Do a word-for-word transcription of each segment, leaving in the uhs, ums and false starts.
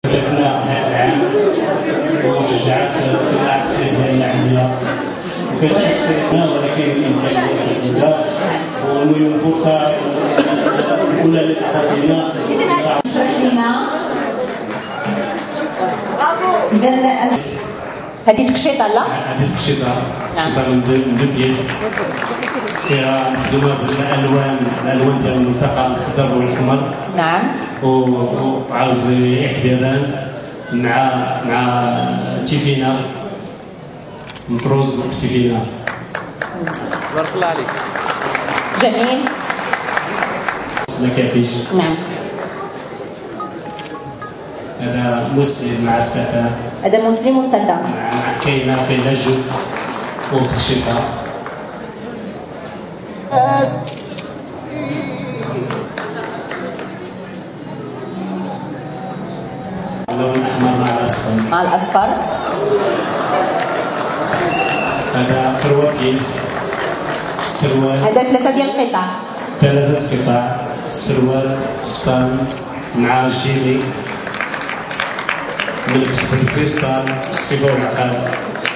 شفنا هذا العام وشجعت الصناعة ديال اللاعبية وكتحسن ولكن الإمكانيات لا والمهم فرصة الأولى للأكاديمية. هذه تكشيطة لا؟ هذه تكشيطة، تكشيطة من دو بيس فيها مخدومة بالألوان، الألوان ديال المنطقة الخضر والأحمر. نعم. وعاود إحبابان مع مع تيفينا مطروز تيفينا. بارك الله عليك. جميل. ما كافيش. نعم. هذا مسلم مع الستان. هذا مسلم وستان. مع كاينه في لجو وتخشيطه. اللون الاحمر مع الاصفر. مع الاصفر. هذا تروا بيس. السروال. هذا ثلاثه ديال القطع. ثلاثه قطع. السروال فستان مع جيلي من الكريستال الصبا والعقاد.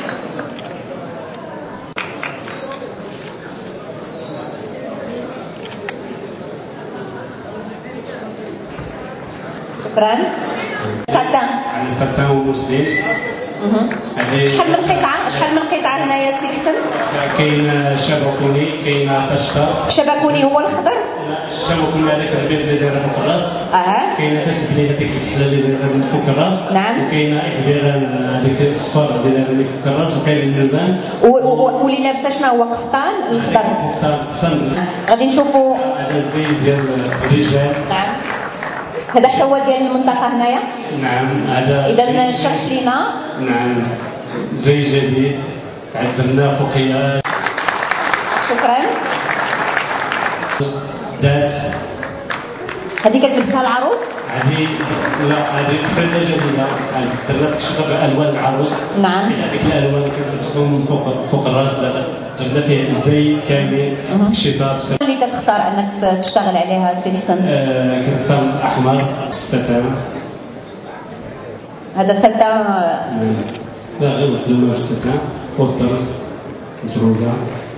شكرا. ساتان. على ساتان ومسلم. شحال من قطعه؟ شحال من قطعه هنايا سي حسن؟ كاين شبكوني، كاين قشطه. شبكوني هو الخضر؟ لا الشبكوني هذاك البيض اللي دايره فوق الراس. اها. كاين تسبلي هذيك الكحله اللي دايره من فوق الراس. نعم. وكاين احبيران هذيك الصفر اللي دايره من فوق الراس وكاين اللبان. واللي لابسه شنو هو قفطان الخضر؟ قفطان قفطان. غادي نشوفوا هذا الزي ديال الرجال. نعم. هذا حتى هو ديال المنطقه هنايا؟ نعم. هذا اذا شرح لينا. نعم زي جديد عدلنا فوقيه. شكرا. دات. هذه كتلبسها العروس؟ هذه لا هذه فرده جديده درنا تكشف الوان العروس. نعم. هذيك الالوان كتلبسهم فوق فوق الراس درنا فيه الزي كامل تكشيطات. اللي كتختار انك تشتغل عليها سي حسن؟ آه كنختار الاحمر الستان. هذا ستان. لا غير مخدومه بالستان والطرز متروزه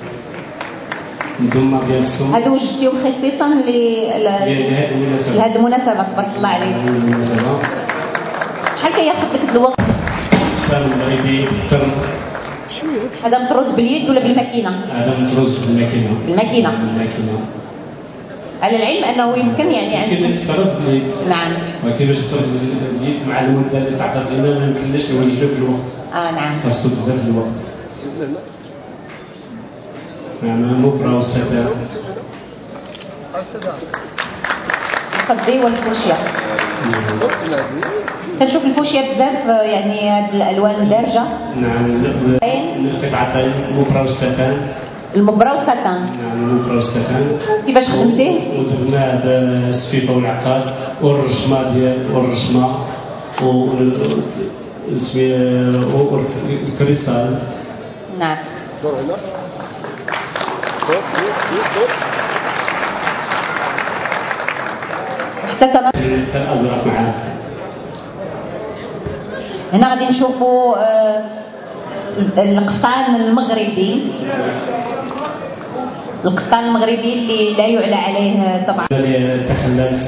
مدمه ديال الصم. هادو وجدتيهم خصيصا لهذه المناسبه؟ تبارك الله عليك. شحال كياخذ لك الوقت؟ الفطان المغربي بالطرز. هذا مطروز باليد ولا بالماكينه؟ هذا مطروز بالماكينه. بالماكينه. بالماكينه. على العلم انه يمكن يعني يمكن يتطرز باليد. نعم. ولكن باش تطرز باليد مع المده اللي تعطات لنا ما يمكنناش نوجدو في الوقت. اه نعم. خاصو بزاف الوقت. نعم مبرة والستان. الخدي والفوشيا. كنشوف الفوشيا بزاف يعني هاد الالوان الدارجه. نعم القطعتين المبرة والستان. المبرة والستان. نعم المبرة والستان. كيفاش خدمتيه؟ ودرناه بالسفيفة والعقاد والرشمة ديال والرشمة و الكريستال. نعم. حتى تمام. الازرق معاه. هنا غادي نشوفوا القفطان المغربي. القفطان المغربي اللي لا يعلى عليه طبعا. اللي تخللت.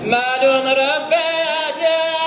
مال ربي